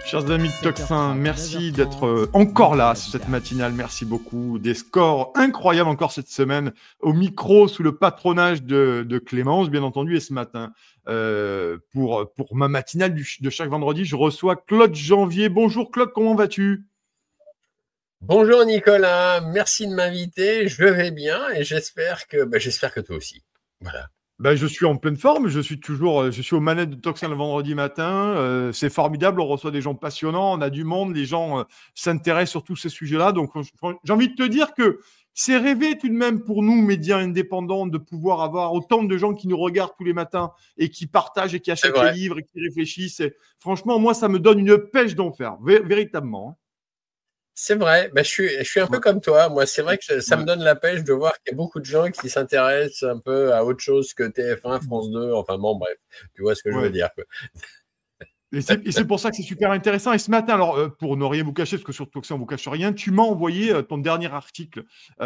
Chers amis de Tocsin, merci d'être encore là sur cette matinale. Merci beaucoup. Des scores incroyables encore cette semaine au micro sous le patronage de Clémence, bien entendu. Et ce matin, pour ma matinale de chaque vendredi, je reçois Claude Janvier. Bonjour Claude, comment vas-tu? Bonjour Nicolas, merci de m'inviter. Je vais bien et j'espère que toi aussi. Voilà. Je suis en pleine forme, je suis aux manettes de Tocsin le vendredi matin. C'est formidable, on reçoit des gens passionnants, on a du monde, les gens s'intéressent sur tous ces sujets-là. Donc, j'ai envie de te dire que c'est rêvé tout de même pour nous, médias indépendants, de pouvoir avoir autant de gens qui nous regardent tous les matins et qui partagent et qui achètent les livres et qui réfléchissent. Et, franchement, moi, ça me donne une pêche d'enfer, véritablement. C'est vrai, je suis un peu comme toi. Moi, c'est vrai que ça me donne la pêche de voir qu'il y a beaucoup de gens qui s'intéressent un peu à autre chose que TF1, France 2. Enfin bon, bref, tu vois ce que je veux dire, quoi. Et c'est pour ça que c'est super intéressant. Et ce matin, alors, pour ne rien vous cacher, parce que sur Tocsin, on ne vous cache rien, tu m'as envoyé ton dernier article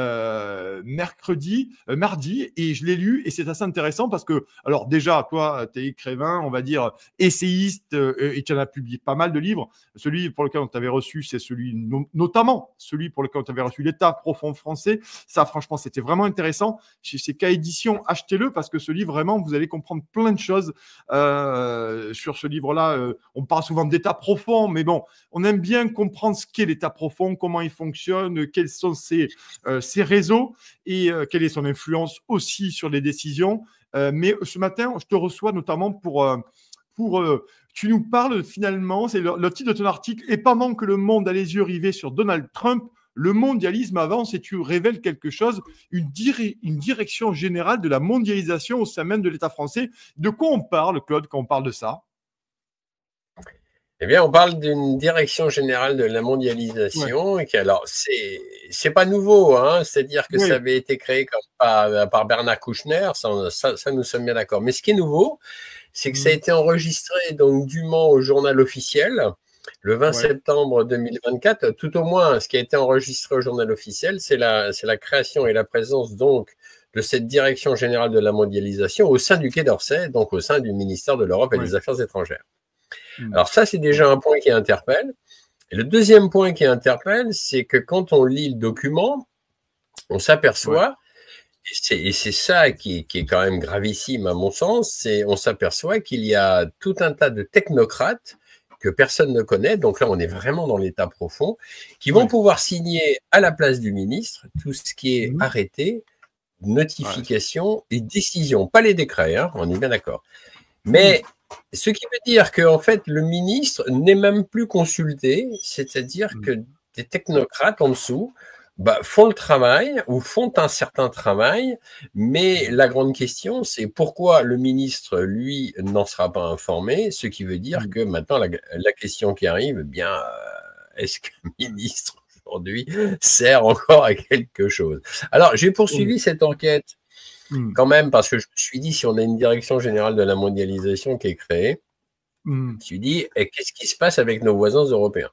mardi, et je l'ai lu, et c'est assez intéressant parce que, alors déjà, toi, tu es écrivain, on va dire, essayiste, et tu en as publié pas mal de livres. Celui pour lequel on t'avait reçu, c'est celui, notamment, celui pour lequel on t'avait reçu, L'État profond français. Ça, franchement, c'était vraiment intéressant. Chez K-Édition, achetez-le parce que ce livre, vraiment, vous allez comprendre plein de choses sur ce livre-là. On parle souvent d'état profond, mais bon, on aime bien comprendre ce qu'est l'état profond, comment il fonctionne, quels sont ses réseaux et quelle est son influence aussi sur les décisions. Mais ce matin, je te reçois notamment pour tu nous parles finalement, c'est le titre de ton article, et pendant que le monde a les yeux rivés sur Donald Trump, le mondialisme avance, et tu révèles quelque chose, une direction générale de la mondialisation au sein même de l'État français. De quoi on parle, Claude, quand on parle de ça? Eh bien, on parle d'une direction générale de la mondialisation, qui, alors, c'est pas nouveau, hein, c'est-à-dire que ça avait été créé par Bernard Kouchner, ça nous sommes bien d'accord. Mais ce qui est nouveau, c'est que ça a été enregistré donc dûment au journal officiel le 20 septembre 2024. Tout au moins, ce qui a été enregistré au journal officiel, c'est la création et la présence donc de cette direction générale de la mondialisation au sein du Quai d'Orsay, donc au sein du ministère de l'Europe et des Affaires étrangères. Alors ça, c'est déjà un point qui interpelle. Et le deuxième point qui interpelle, c'est que quand on lit le document, on s'aperçoit, et c'est ça qui est quand même gravissime à mon sens, on s'aperçoit qu'il y a tout un tas de technocrates que personne ne connaît, donc là on est vraiment dans l'état profond, qui vont pouvoir signer à la place du ministre tout ce qui est arrêté, notification et décision, pas les décrets, hein, on est bien d'accord. Mais ce qui veut dire qu'en fait, le ministre n'est même plus consulté, c'est-à-dire que des technocrates en dessous font le travail ou font un certain travail, mais la grande question, c'est pourquoi le ministre, lui, n'en sera pas informé, ce qui veut dire que maintenant, la question qui arrive, est-ce que le ministre, aujourd'hui, sert encore à quelque chose? Alors, j'ai poursuivi cette enquête quand même, parce que je me suis dit, si on a une direction générale de la mondialisation qui est créée, je me suis dit, qu'est-ce qui se passe avec nos voisins européens?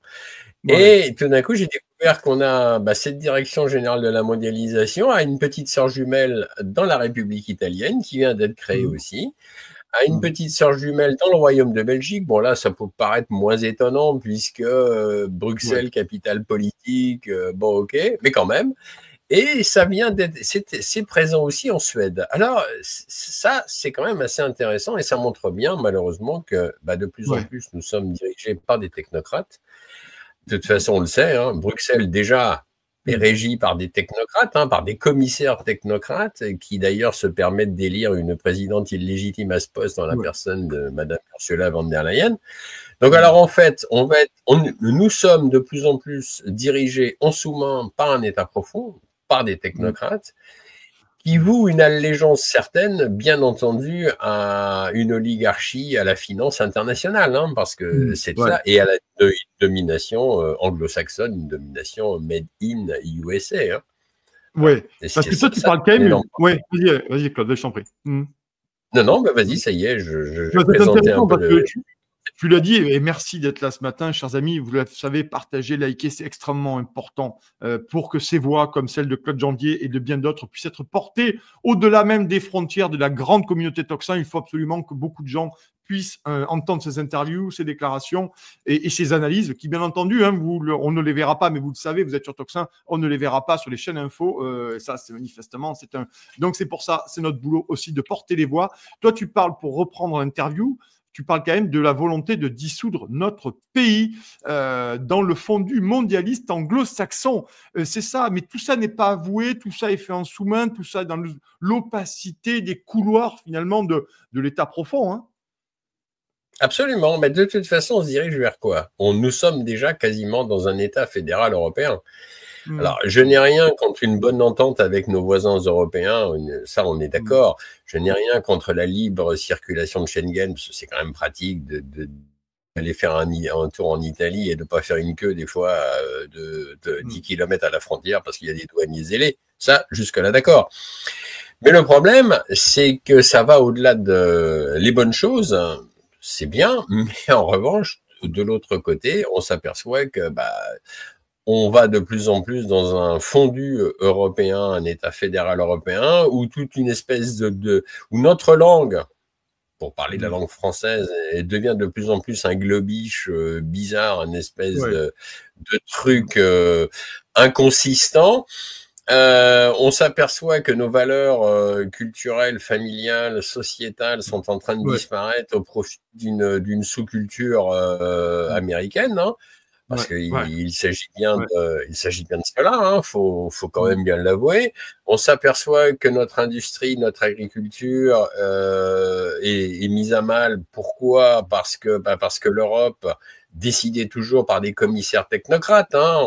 Et tout d'un coup, j'ai découvert qu'on a cette direction générale de la mondialisation a une petite sœur jumelle dans la République italienne qui vient d'être créée aussi, a une petite sœur jumelle dans le Royaume de Belgique. Bon, là, ça peut paraître moins étonnant puisque Bruxelles, capitale politique, bon, ok, mais quand même. Et ça vient d'être, c'est présent aussi en Suède. Alors, ça, c'est quand même assez intéressant et ça montre bien, malheureusement, que de plus en plus, nous sommes dirigés par des technocrates. De toute façon, on le sait, hein, Bruxelles, déjà, est régie par des technocrates, hein, par des commissaires technocrates, qui d'ailleurs se permettent d'élire une présidente illégitime à ce poste dans la personne de Madame Ursula von der Leyen. Donc, alors, en fait, nous sommes de plus en plus dirigés en sous-main par un État profond, par des technocrates, qui vouent une allégeance certaine, bien entendu, à une oligarchie, à la finance internationale, hein, parce que c'est ça, et à la domination anglo-saxonne, une domination made in USA. Hein. Oui, parce que toi, tu parles quand même... Oui, vas-y, Claude, je t'en prie. Non, vas-y, ça y est, je présentais un peu Tu l'as dit, et merci d'être là ce matin, chers amis. Vous le savez, partager, liker, c'est extrêmement important pour que ces voix comme celle de Claude Janvier et de bien d'autres puissent être portées au-delà même des frontières de la grande communauté Tocsin. Il faut absolument que beaucoup de gens puissent entendre ces interviews, ces déclarations et ces analyses qui, bien entendu, hein, on ne les verra pas, mais vous le savez, vous êtes sur Toxin, on ne les verra pas sur les chaînes info. Ça, c'est manifestement, donc c'est pour ça, c'est notre boulot aussi de porter les voix. Toi, tu parles, pour reprendre l'interview, tu parles quand même de la volonté de dissoudre notre pays dans le fondu mondialiste anglo-saxon. C'est ça, mais tout ça n'est pas avoué, tout ça est fait en sous-main, tout ça dans l'opacité des couloirs finalement de l'État profond. Hein. Absolument, mais de toute façon, on se dirige vers quoi? Nous sommes déjà quasiment dans un État fédéral européen. Alors, je n'ai rien contre une bonne entente avec nos voisins européens, ça on est d'accord. Je n'ai rien contre la libre circulation de Schengen, parce que c'est quand même pratique d'aller faire un tour en Italie et de ne pas faire une queue des fois de 10 km à la frontière parce qu'il y a des douaniers zélés. Ça, jusque-là, d'accord. Mais le problème, c'est que ça va au-delà de les bonnes choses, c'est bien, mais en revanche, de l'autre côté, on s'aperçoit que on va de plus en plus dans un fondu européen, un État fédéral européen, où toute une espèce où notre langue, pour parler de la langue française, devient de plus en plus un globish bizarre, une espèce de truc inconsistant. On s'aperçoit que nos valeurs culturelles, familiales, sociétales sont en train de disparaître au profit d'une sous-culture américaine, hein. Parce qu'il s'agit bien de cela, hein, faut quand même bien l'avouer. On s'aperçoit que notre industrie, notre agriculture est mise à mal. Pourquoi? Parce que l'Europe, décidée toujours par des commissaires technocrates, hein,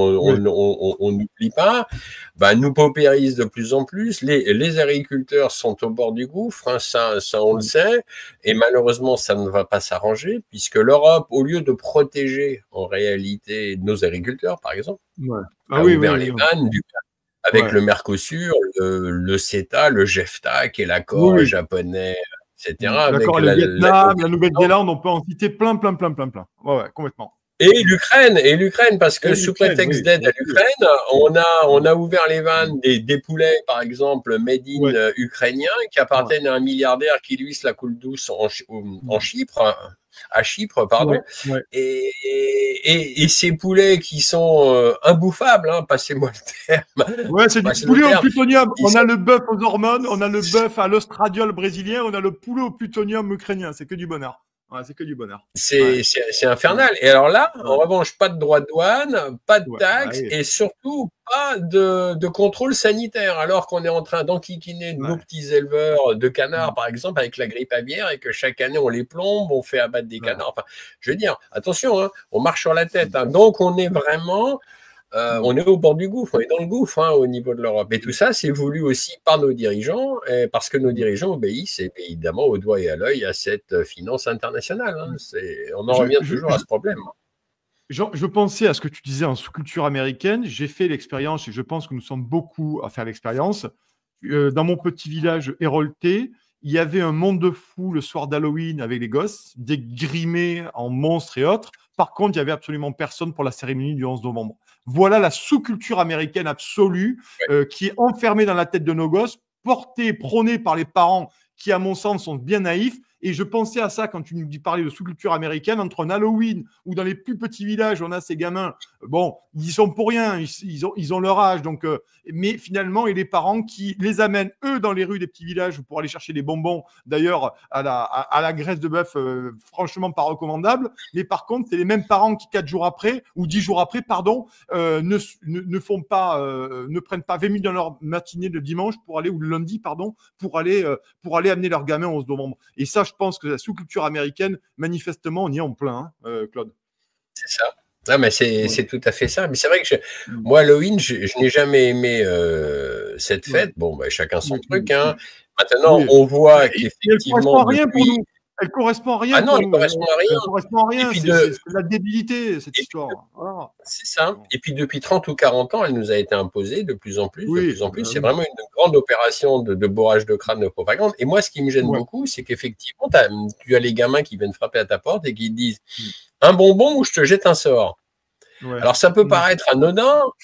on n'oublie pas, nous paupérise de plus en plus. Les agriculteurs sont au bord du gouffre, hein, ça on le sait, et malheureusement ça ne va pas s'arranger puisque l'Europe, au lieu de protéger en réalité nos agriculteurs, par exemple, a ouvert les vannes avec le Mercosur, le CETA, le JEFTA, qui est l'accord japonais, etc. D'accord, le Vietnam, la Nouvelle-Zélande, on peut en citer plein. Ouais, complètement. Et l'Ukraine, parce que sous prétexte d'aide à l'Ukraine, on a ouvert les vannes des poulets, par exemple, made in ukrainien, qui appartiennent à un milliardaire qui, lui, se la coule douce en Chypre, à Chypre, pardon. Et ces poulets qui sont imbouffables, hein, passez-moi le terme. Ouais, c'est du poulet au plutonium. On a le bœuf aux hormones, on a le bœuf à l'ostradiol brésilien, on a le poulet au plutonium ukrainien. C'est que du bonheur. Ouais, c'est que du bonheur. C'est infernal. Et alors là, en revanche, pas de droits de douane, pas de taxes et surtout pas de contrôle sanitaire. Alors qu'on est en train d'enquiquiner nos petits éleveurs de canards, par exemple, avec la grippe aviaire et que chaque année on les plombe, on fait abattre des canards. Enfin, je veux dire, attention, hein, on marche sur la tête. Hein. Donc on est vraiment... on est au bord du gouffre, on est dans le gouffre, hein, au niveau de l'Europe. Et tout ça, c'est voulu aussi par nos dirigeants, parce que nos dirigeants obéissent évidemment au doigt et à l'œil à cette finance internationale. Hein. On en revient toujours à ce problème. Je pensais à ce que tu disais en sous-culture américaine. J'ai fait l'expérience, et je pense que nous sommes beaucoup à faire l'expérience. Dans mon petit village hérolté, il y avait un monde de fou le soir d'Halloween avec les gosses, dégrimés en monstres et autres. Par contre, il n'y avait absolument personne pour la cérémonie du 11 novembre. Voilà la sous-culture américaine absolue qui est enfermée dans la tête de nos gosses, portée, prônée par les parents qui, à mon sens, sont bien naïfs. Et je pensais à ça quand tu nous parlais de sous-culture américaine, entre un Halloween ou dans les plus petits villages, on a ces gamins, bon, ils y sont pour rien, ils ont leur âge, donc, mais finalement, et les parents qui les amènent, eux, dans les rues des petits villages pour aller chercher des bonbons, d'ailleurs, à la graisse de bœuf, franchement pas recommandable, mais par contre, c'est les mêmes parents qui, 4 jours après, ou 10 jours après, pardon, ne prennent pas 20 minutes dans leur matinée de dimanche pour aller, ou le lundi, pardon, pour aller amener leurs gamins au 11 novembre. Et ça, je pense que la sous-culture américaine, manifestement, on y est en plein, hein, Claude. C'est ça. Non, mais c'est tout à fait ça. Mais c'est vrai que moi, Halloween, je n'ai jamais aimé cette fête. Bon, chacun son truc. Hein. Maintenant, on voit qu'effectivement... Elle correspond à rien. Ah non, elle correspond à rien. Elle correspond à rien. C'est la débilité, cette histoire. Voilà. C'est ça. Et puis depuis 30 ou 40 ans, elle nous a été imposée de plus en plus. C'est vraiment une grande opération de bourrage de crâne de propagande. Et moi, ce qui me gêne beaucoup, c'est qu'effectivement, tu as les gamins qui viennent frapper à ta porte et qui te disent un bonbon ou je te jette un sort. Alors ça peut paraître anodin,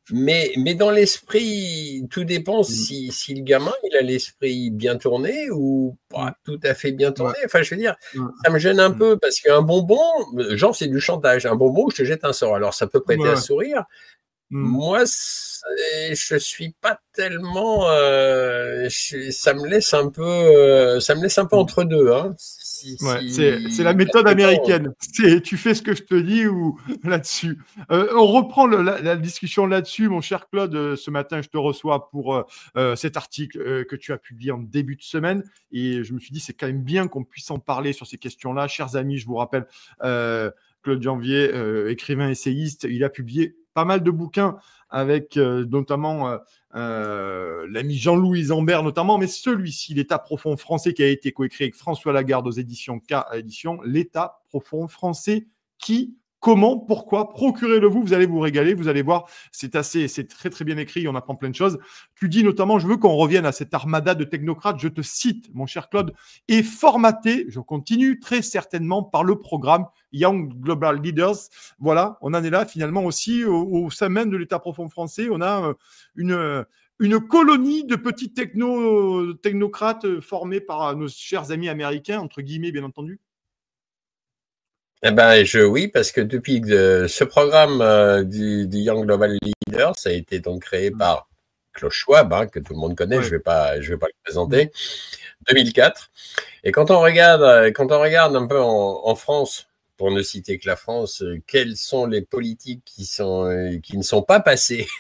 Mais dans l'esprit, tout dépend si le gamin, il a l'esprit bien tourné ou pas tout à fait bien tourné. Enfin, je veux dire, ça me gêne un peu parce qu'un bonbon, genre, c'est du chantage. Un bonbon, je te jette un sort. Alors, ça peut prêter à sourire. Moi, je suis pas tellement. Ça me laisse un peu entre deux. Hein. C'est la méthode américaine. Tu fais ce que je te dis ou là-dessus. On reprend la discussion là-dessus, mon cher Claude. Ce matin, je te reçois pour cet article que tu as publié en début de semaine. Et je me suis dit, c'est quand même bien qu'on puisse en parler sur ces questions-là. Chers amis, je vous rappelle, Claude Janvier, écrivain essayiste, il a publié pas mal de bouquins avec notamment l'ami Jean-Louis Zambert notamment, mais celui-ci, L'État profond français, qui a été coécrit avec François Lagarde aux éditions K éditions, L'État profond français, comment, pourquoi, procurez-le-vous, vous allez vous régaler, vous allez voir, c'est très très bien écrit, on apprend plein de choses. Tu dis notamment, je veux qu'on revienne à cette armada de technocrates, je te cite, mon cher Claude, est formaté, je continue, très certainement par le programme Young Global Leaders. Voilà, on en est là finalement aussi au sein même de l'État profond français, on a une colonie de petits technocrates formés par nos chers amis américains, entre guillemets bien entendu. Eh ben, oui, parce que depuis ce programme du Young Global Leader, ça a été donc créé par Klaus Schwab, hein, que tout le monde connaît, je vais pas le présenter, 2004. Et quand on regarde un peu en France, pour ne citer que la France, quelles sont les politiques qui ne sont pas passées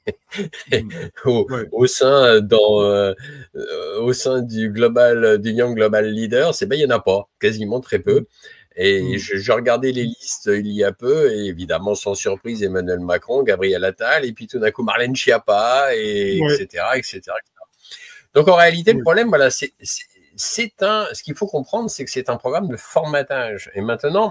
au sein du Young Global Leader, il n'y en a pas, quasiment très peu. Et je regardais les listes il y a peu, et évidemment, sans surprise, Emmanuel Macron, Gabriel Attal, et puis tout d'un coup, Marlène Schiappa, etc., etc. Donc, en réalité, le problème, voilà, ce qu'il faut comprendre, c'est que c'est un programme de formatage. Et maintenant,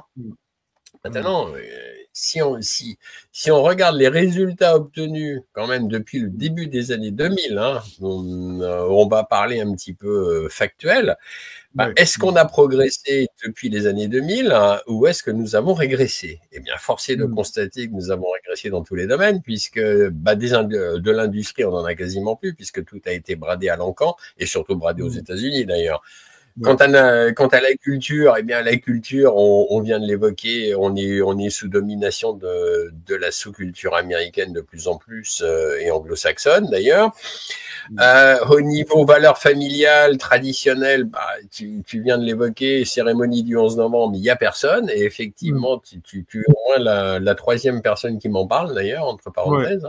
si on regarde les résultats obtenus quand même depuis le début des années 2000, hein, on va parler un petit peu factuel, est-ce qu'on a progressé depuis les années 2000 hein, ou est-ce que nous avons régressé? Eh bien, force est de constater que nous avons régressé dans tous les domaines puisque de l'industrie, on n'en a quasiment plus puisque tout a été bradé à l'encan et surtout bradé aux États-Unis d'ailleurs. Quant à la culture, eh bien la culture, on vient de l'évoquer, on est sous domination de la sous-culture américaine de plus en plus et anglo-saxonne d'ailleurs. Au niveau valeurs familiales, traditionnelles, tu viens de l'évoquer, cérémonie du 11 novembre, il n'y a personne et effectivement, tu es au moins la troisième personne qui m'en parle d'ailleurs, entre parenthèses.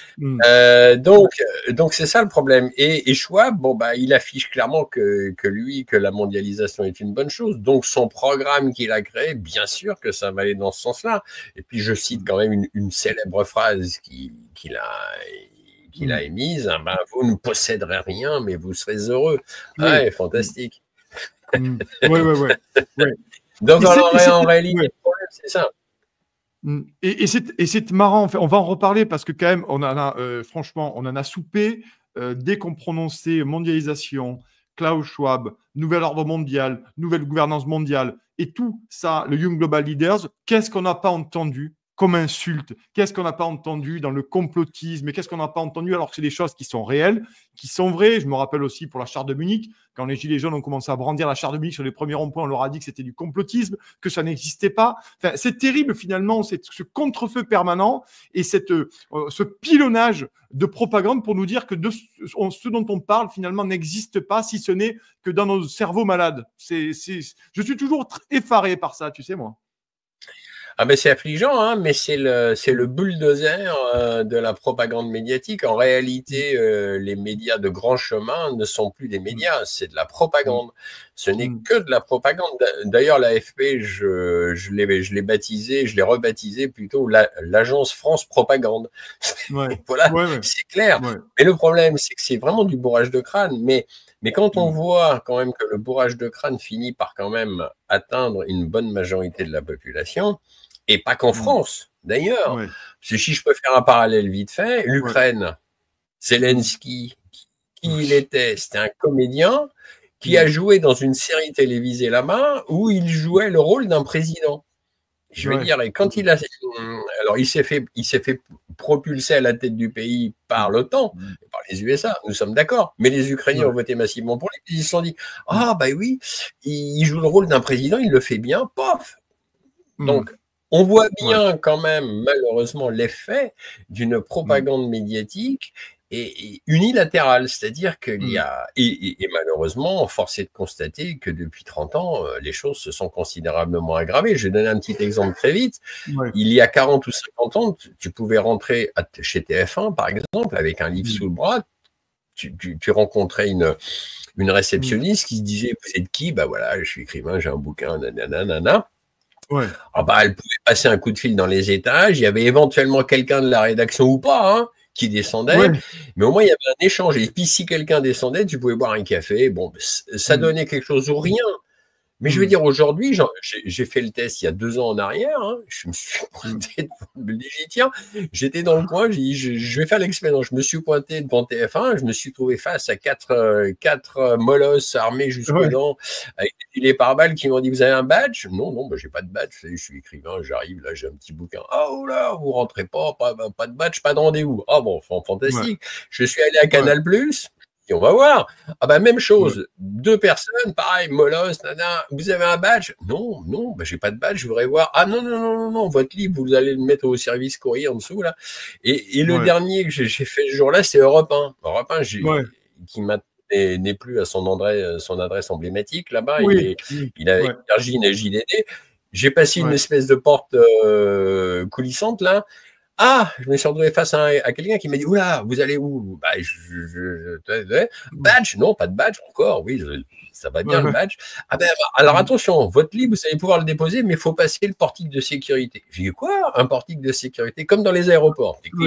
Donc c'est ça le problème. Et Schwab, il affiche clairement que la mondialisation est une bonne chose. Donc son programme qu'il a créé, bien sûr que ça va aller dans ce sens-là. Et puis je cite quand même une célèbre phrase qu'il a émise. Vous ne posséderez rien, mais vous serez heureux. Ouais, fantastique. Ouais. Donc en réalité, le problème c'est ça. Et c'est marrant, en fait, on va en reparler parce que quand même, franchement, on en a soupé dès qu'on prononçait mondialisation, Klaus Schwab, nouvel ordre mondial, nouvelle gouvernance mondiale et tout ça, le Young Global Leaders, qu'est-ce qu'on n'a pas entendu comme insulte? Qu'est-ce qu'on n'a pas entendu dans le complotisme? Et qu'est-ce qu'on n'a pas entendu alors que c'est des choses qui sont réelles, qui sont vraies? Je me rappelle aussi pour la charte de Munich, quand les Gilets jaunes ont commencé à brandir la charte de Munich sur les premiers ronds-points, on leur a dit que c'était du complotisme, que ça n'existait pas. Enfin, c'est terrible finalement, ce contre-feu permanent et ce pilonnage de propagande pour nous dire que ce dont on parle finalement n'existe pas, si ce n'est que dans nos cerveaux malades. Je suis toujours effaré par ça, tu sais, moi. C'est affligeant, hein, mais c'est le bulldozer de la propagande médiatique. En réalité, les médias de grand chemin ne sont plus des médias, c'est de la propagande. Ce n'est que de la propagande. D'ailleurs, l'AFP, je l'ai baptisé, je l'ai rebaptisé plutôt l'agence France Propagande. Voilà, c'est clair. Mais le problème, c'est que c'est vraiment du bourrage de crâne. Mais quand on voit quand même que le bourrage de crâne finit par quand même atteindre une bonne majorité de la population, et pas qu'en France, d'ailleurs. Si je peux faire un parallèle vite fait, l'Ukraine, Zelensky, qui il était? C'était un comédien qui a joué dans une série télévisée là-bas où il jouait le rôle d'un président. Je veux dire, et quand il s'est fait propulsé à la tête du pays par l'OTAN, par les USA, nous sommes d'accord. Mais les Ukrainiens ont voté massivement pour lui. Ils se sont dit, ah bah oui, il joue le rôle d'un président, il le fait bien, pof. Donc, on voit bien quand même, malheureusement, l'effet d'une propagande médiatique et unilatérale. C'est-à-dire qu'il y a, et malheureusement, force est de constater que depuis 30 ans, les choses se sont considérablement aggravées. Je vais donner un petit exemple très vite. Il y a 40 ou 50 ans, tu pouvais rentrer chez TF1, par exemple, avec un livre sous le bras. Tu rencontrais une réceptionniste qui se disait, vous êtes qui? Bah voilà, je suis écrivain, j'ai un bouquin, nanana. Ah bah, elle pouvait passer un coup de fil dans les étages, il y avait éventuellement quelqu'un de la rédaction ou pas, hein, qui descendait, mais au moins il y avait un échange. Et puis si quelqu'un descendait, tu pouvais boire un café, bon, ça donnait quelque chose ou rien. Mais je veux dire, aujourd'hui, j'ai fait le test il y a 2 ans en arrière, hein, je me suis pointé devant le tiens, j'étais dans le coin, j'ai dit, je vais faire l'expérience. Je me suis pointé devant TF1, je me suis trouvé face à quatre molosses armés jusqu'aux dents, avec des gilets pare-balles qui m'ont dit, vous avez un badge? Non, non, bah, j'ai pas de badge, je suis écrivain, j'arrive, là, j'ai un petit bouquin. Ah, oh là, vous rentrez pas de badge, pas de rendez-vous. Ah bon, fantastique. Je suis allé à Canal+. Et on va voir. Ah bah même chose, 2 personnes, pareil, molosse, vous avez un badge? Non, non, bah j'ai pas de badge, je voudrais voir. Ah non, non, non, non, non, votre livre, vous allez le mettre au service courrier en dessous, là. Et le dernier que j'ai fait ce jour-là, c'est Europe 1. Europe 1, qui n'est plus à son adresse emblématique là-bas. Il a énergie une JDD. J'ai passé une espèce de porte coulissante, là. Ah, je me suis retrouvé face à quelqu'un qui m'a dit, oula, vous allez où? Bah, badge? Non, pas de badge encore. Oui, ça va bien le badge. Ah ben, alors attention, votre livre, vous allez pouvoir le déposer, mais il faut passer le portique de sécurité. J'ai dit, quoi? Un portique de sécurité? Comme dans les aéroports. Puis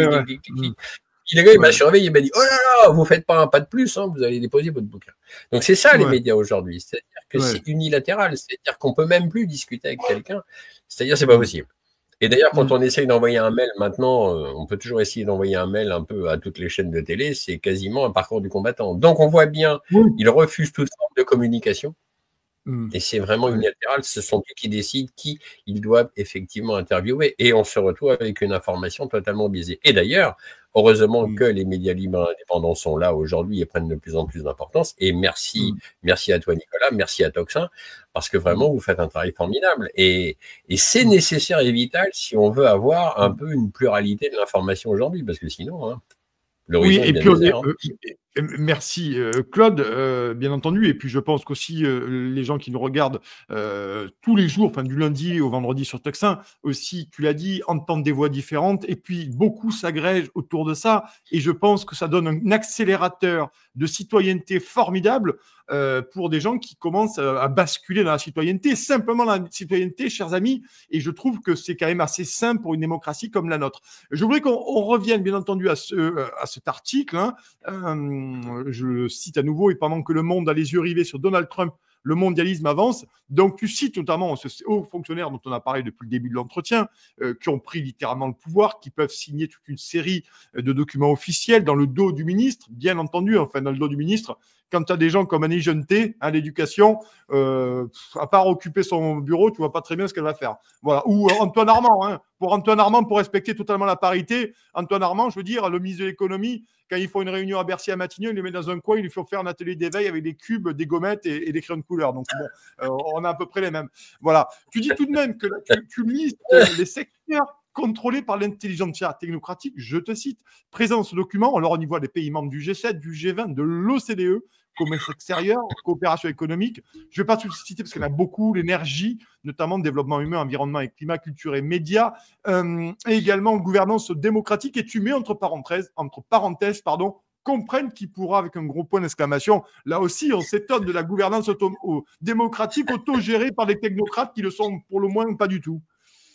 le gars, il m'a surveillé, il m'a dit, oh là là, vous faites pas un pas de plus, hein, vous allez déposer votre bouquin. Donc c'est ça les médias aujourd'hui. C'est-à-dire que c'est unilatéral. C'est-à-dire qu'on peut même plus discuter avec quelqu'un. C'est-à-dire c'est pas possible. Et d'ailleurs, quand on essaye d'envoyer un mail maintenant, on peut toujours essayer d'envoyer un mail un peu à toutes les chaînes de télé, c'est quasiment un parcours du combattant. Donc on voit bien, ils refusent toute forme de communication. Et c'est vraiment unilatéral, ce sont eux qui décident qui ils doivent effectivement interviewer. Et on se retrouve avec une information totalement biaisée. Et d'ailleurs, heureusement que les médias libres indépendants sont là aujourd'hui et prennent de plus en plus d'importance. Et merci à toi Nicolas, merci à Toxin, parce que vraiment vous faites un travail formidable. Et c'est nécessaire et vital si on veut avoir un peu une pluralité de l'information aujourd'hui, parce que sinon, hein, l'horizon est bien désert. Merci Claude, bien entendu. Et puis je pense qu'aussi les gens qui nous regardent tous les jours, enfin du lundi au vendredi sur Tuxin, aussi, tu l'as dit, entendent des voix différentes. Et puis beaucoup s'agrègent autour de ça. Et je pense que ça donne un accélérateur de citoyenneté formidable pour des gens qui commencent à basculer dans la citoyenneté. Simplement la citoyenneté, chers amis. Et je trouve que c'est quand même assez simple pour une démocratie comme la nôtre. Je voudrais qu'on revienne bien entendu à cet article. Hein. Je le cite à nouveau, et pendant que le monde a les yeux rivés sur Donald Trump, le mondialisme avance. Donc, tu cites notamment ces hauts fonctionnaires dont on a parlé depuis le début de l'entretien, qui ont pris littéralement le pouvoir, qui peuvent signer toute une série de documents officiels dans le dos du ministre, bien entendu, enfin dans le dos du ministre. Quand tu as des gens comme Annie Jeuneté, à l'éducation, à part occuper son bureau, tu vois pas très bien ce qu'elle va faire. Voilà. Ou Antoine Armand, hein. Pour Antoine Armand, pour respecter totalement la parité, Antoine Armand, je veux dire, le ministre de l'économie, quand il faut une réunion à Bercy à Matignon, il le met dans un coin, il lui faut faire un atelier d'éveil avec des cubes, des gommettes et des crayons de couleur. Donc bon, on a à peu près les mêmes. Voilà. Tu dis tout de même que tu listes les secteurs contrôlés par l'intelligence technocratique, je te cite, présent ce document, alors on y voit les pays membres du G7, du G20, de l'OCDE, commerce extérieur, coopération économique. Je ne vais pas tout citer parce qu'il y en a beaucoup, l'énergie, notamment développement humain, environnement et climat, culture et médias, et également gouvernance démocratique. Et tu mets entre parenthèses, comprennent qui pourra, avec un gros point d'exclamation. Là aussi, on s'étonne de la gouvernance démocratique auto-gérée par des technocrates qui le sont pour le moins pas du tout.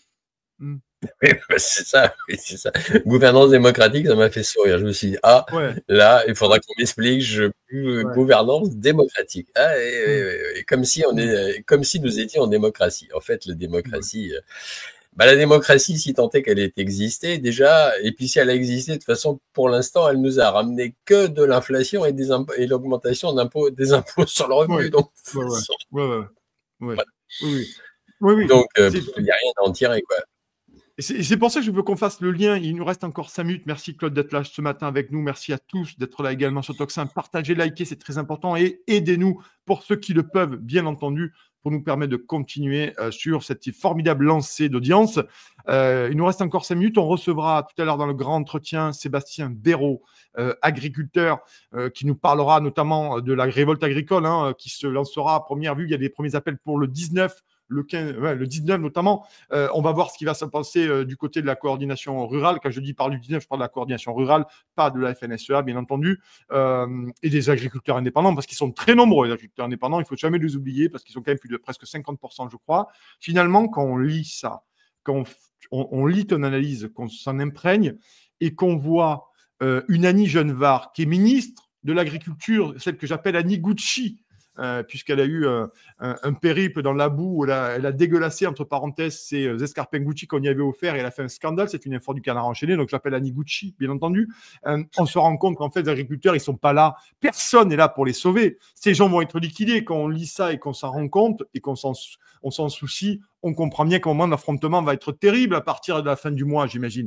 Oui, c'est ça, Gouvernance démocratique, ça m'a fait sourire. Je me suis dit, là, il faudra qu'on m'explique, gouvernance démocratique. Ah, comme si nous étions en démocratie. En fait, la démocratie, la démocratie, si tant est qu'elle ait existé déjà, et puis si elle a existé, de toute façon, pour l'instant, elle nous a ramené que de l'inflation et l'augmentation des impôts sur le revenu. Donc, oui. Donc, il n'y a rien à en tirer, quoi. C'est pour ça que je veux qu'on fasse le lien. Il nous reste encore 5 minutes. Merci Claude d'être là ce matin avec nous. Merci à tous d'être là également sur Toxin. Partagez, likez, c'est très important. Et aidez-nous pour ceux qui le peuvent, bien entendu, pour nous permettre de continuer sur cette formidable lancée d'audience. Il nous reste encore 5 minutes. On recevra tout à l'heure dans le grand entretien Sébastien Béraud, agriculteur, qui nous parlera notamment de la révolte agricole qui se lancera à première vue. Il y a des premiers appels pour le 19. Le 19 notamment, on va voir ce qui va se passer du côté de la coordination rurale. Quand je dis par le 19, je parle de la coordination rurale, pas de la FNSEA, bien entendu, et des agriculteurs indépendants, parce qu'ils sont très nombreux, les agriculteurs indépendants. Il ne faut jamais les oublier, parce qu'ils sont quand même plus de presque 50%, je crois. Finalement, quand on lit ça, quand on lit ton analyse, qu'on s'en imprègne, et qu'on voit une Annie Genevard, qui est ministre de l'Agriculture, celle que j'appelle Annie Gucci, puisqu'elle a eu un périple dans la boue où elle a dégueulassé, entre parenthèses, ses escarpins Gucci qu'on y avait offert et elle a fait un scandale. C'est une info du Canard enchaîné, donc je l'appelle Annie Gucci, bien entendu. On se rend compte qu'en fait, les agriculteurs, ils ne sont pas là. Personne n'est là pour les sauver. Ces gens vont être liquidés. Quand on lit ça et qu'on s'en rend compte et qu'on s'en soucie, on comprend bien qu'au moment de l'affrontement va être terrible à partir de la fin du mois, j'imagine.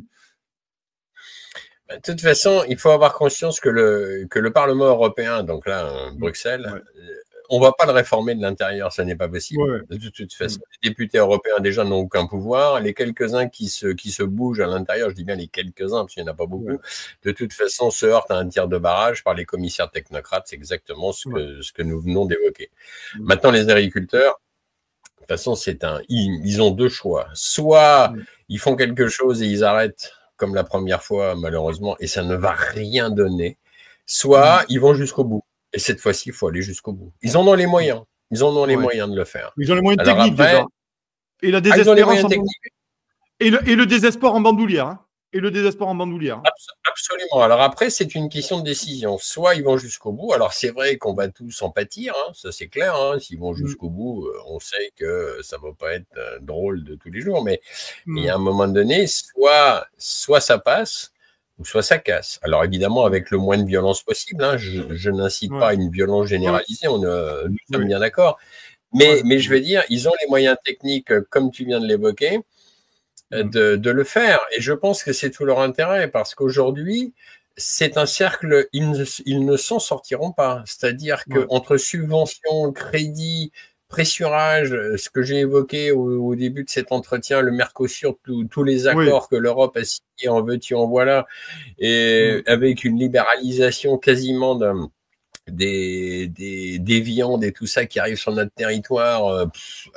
De toute façon, il faut avoir conscience que le Parlement européen, donc là, Bruxelles, on ne va pas le réformer de l'intérieur, ça n'est pas possible. De toute façon, les députés européens déjà n'ont aucun pouvoir. Les quelques-uns qui se bougent à l'intérieur, je dis bien les quelques-uns parce qu'il n'y en a pas beaucoup, de toute façon se heurtent à un tir de barrage par les commissaires technocrates. C'est exactement ce que nous venons d'évoquer. Maintenant, les agriculteurs, de toute façon, ils ont deux choix. Soit ils font quelque chose et ils arrêtent comme la première fois, malheureusement, et ça ne va rien donner. Soit ils vont jusqu'au bout. Et cette fois-ci, il faut aller jusqu'au bout. Ils en ont les moyens. Ils en ont les moyens de le faire. Ils ont les moyens techniques déjà. Et la désespérance et le désespoir en bandoulière. Hein. Et le désespoir en bandoulière. Absolument. Alors après, c'est une question de décision. Soit ils vont jusqu'au bout. Alors c'est vrai qu'on va tous en pâtir. Hein, ça c'est clair. Hein. S'ils vont jusqu'au bout, on sait que ça ne va pas être drôle de tous les jours. Mais il y a un moment donné, soit ça passe, ou soit ça casse. Alors évidemment, avec le moins de violence possible, hein, je n'incite pas à une violence généralisée, nous sommes bien d'accord. Mais je veux dire, ils ont les moyens techniques, comme tu viens de l'évoquer, de le faire. Et je pense que c'est tout leur intérêt, parce qu'aujourd'hui, c'est un cercle, ils ne s'en sortiront pas. C'est-à-dire qu'entre subventions, crédits, pressurage, ce que j'ai évoqué au début de cet entretien, le Mercosur, tous les accords que l'Europe a signés, en veux-tu, en voilà, et avec une libéralisation quasiment des viandes et tout ça qui arrive sur notre territoire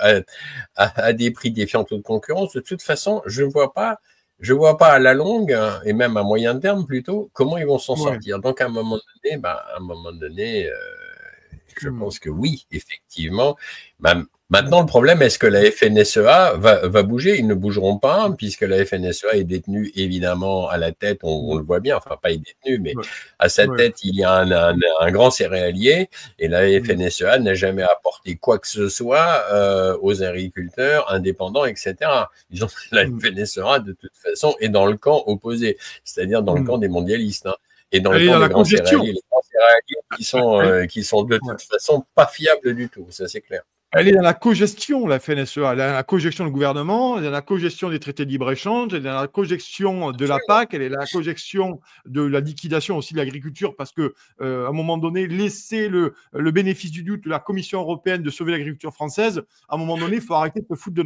à des prix défiant toute concurrence. De toute façon, je vois pas à la longue, et même à moyen terme plutôt, comment ils vont s'en sortir. Donc à un moment donné, je pense que oui, effectivement. Maintenant, le problème, est-ce que la FNSEA va bouger? Ils ne bougeront pas, puisque la FNSEA est détenue, évidemment, à la tête, on le voit bien, enfin, pas est détenue, mais à sa tête, il y a un grand céréalier, et la FNSEA n'a jamais apporté quoi que ce soit aux agriculteurs indépendants, etc. La FNSEA, de toute façon, est dans le camp opposé, c'est-à-dire dans le camp des mondialistes, hein. Et dans le camp des grands céréaliers, les grands céréaliers qui sont de toute façon pas fiables du tout, ça c'est clair. Elle est dans la cogestion, la FNSEA. Elle est dans la cogestion du gouvernement, elle est dans la cogestion des traités de libre-échange, elle est dans la cogestion de la PAC, elle est dans la cogestion de la liquidation aussi de l'agriculture, parce que à un moment donné, laisser le bénéfice du doute de la Commission européenne de sauver l'agriculture française, à un moment donné, il faut arrêter de se foutre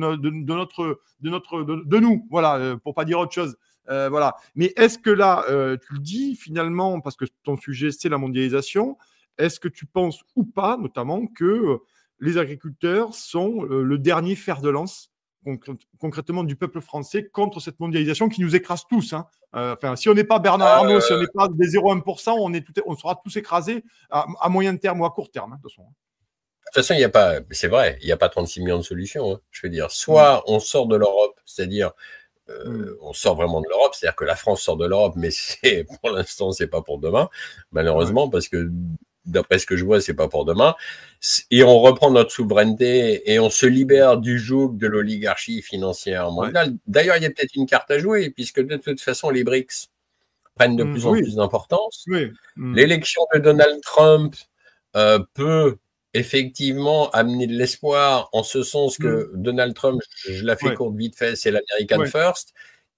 de nous, voilà, pour pas dire autre chose. Voilà. Mais est-ce que là, tu le dis finalement, parce que ton sujet, c'est la mondialisation, est-ce que tu penses ou pas, notamment, que les agriculteurs sont le dernier fer de lance, concrètement, du peuple français contre cette mondialisation qui nous écrase tous, hein. Enfin, si on n'est pas Bernard Arnault, si on n'est pas des 0,1%, on sera tous écrasés à moyen terme ou à court terme, hein, de toute façon. De toute façon, c'est vrai, il n'y a pas 36 millions de solutions. Hein. Je veux dire, soit on sort de l'Europe, c'est-à-dire on sort vraiment de l'Europe, c'est-à-dire que la France sort de l'Europe, mais pour l'instant, c'est pas pour demain, malheureusement, parce que d'après ce que je vois, c'est pas pour demain. Et on reprend notre souveraineté et on se libère du joug de l'oligarchie financière mondiale. D'ailleurs, il y a peut-être une carte à jouer, puisque de toute façon, les BRICS prennent de plus en plus d'importance. L'élection de Donald Trump peut effectivement amener de l'espoir, en ce sens que Donald Trump, je la fais courte vite fait, c'est l'American First.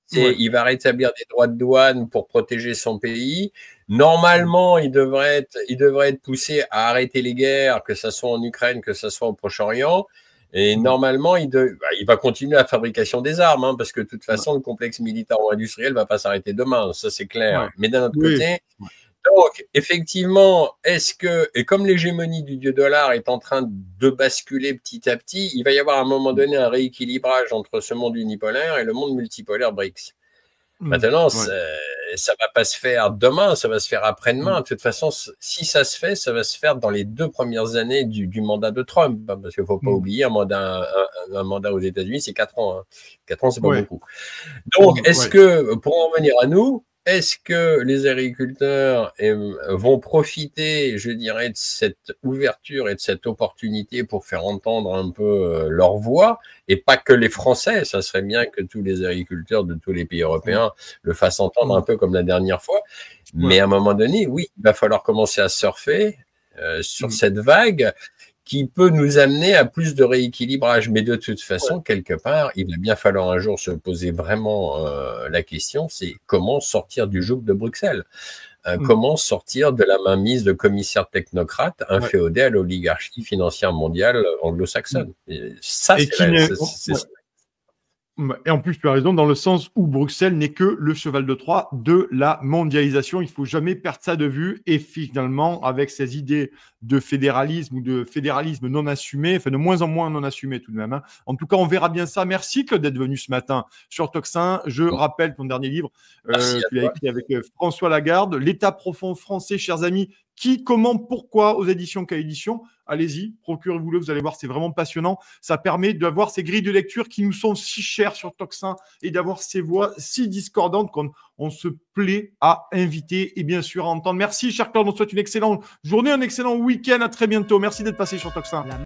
Il va rétablir des droits de douane pour protéger son pays. Normalement, il devrait être poussé à arrêter les guerres, que ce soit en Ukraine, que ce soit au Proche-Orient. Et normalement, il va continuer la fabrication des armes, hein, parce que de toute façon, le complexe militaro-industriel ne va pas s'arrêter demain, ça c'est clair. Mais d'un autre côté, donc effectivement, et comme l'hégémonie du dieu dollar est en train de basculer petit à petit, il va y avoir à un moment donné un rééquilibrage entre ce monde unipolaire et le monde multipolaire BRICS. Maintenant, ça va pas se faire demain, ça va se faire après-demain. De toute façon, si ça se fait, ça va se faire dans les 2 premières années du mandat de Trump, parce qu'il faut pas oublier, un mandat aux États-Unis, c'est 4 ans. Hein. 4 ans, c'est pas beaucoup. Donc, pour en venir à nous, est-ce que les agriculteurs vont profiter, je dirais, de cette ouverture et de cette opportunité pour faire entendre un peu leur voix, et pas que les Français? Ça serait bien que tous les agriculteurs de tous les pays européens le fassent entendre un peu comme la dernière fois. Mais à un moment donné, oui, il va falloir commencer à surfer sur cette vague qui peut nous amener à plus de rééquilibrage. Mais de toute façon, quelque part, il va bien falloir un jour se poser vraiment la question, c'est comment sortir du joug de Bruxelles, comment sortir de la mainmise de commissaires technocrates inféodés à l'oligarchie financière mondiale anglo-saxonne. Ça, Et en plus, tu as raison, dans le sens où Bruxelles n'est que le cheval de Troie de la mondialisation. Il ne faut jamais perdre ça de vue. Et finalement, avec ces idées de fédéralisme ou de fédéralisme non assumé, enfin de moins en moins non assumé tout de même. Hein. En tout cas, on verra bien ça. Merci Claude d'être venu ce matin sur Toxin. Je rappelle ton dernier livre, tu l'as écrit avec François Lagarde, L'État profond français, chers amis. Qui, comment, pourquoi aux éditions K-Éditions. Allez-y, procurez-vous-le, vous allez voir, c'est vraiment passionnant. Ça permet d'avoir ces grilles de lecture qui nous sont si chères sur Toxin et d'avoir ces voix si discordantes qu'on se plaît à inviter et bien sûr à entendre. Merci, cher Claude, on te souhaite une excellente journée, un excellent week-end. À très bientôt. Merci d'être passé sur Toxin.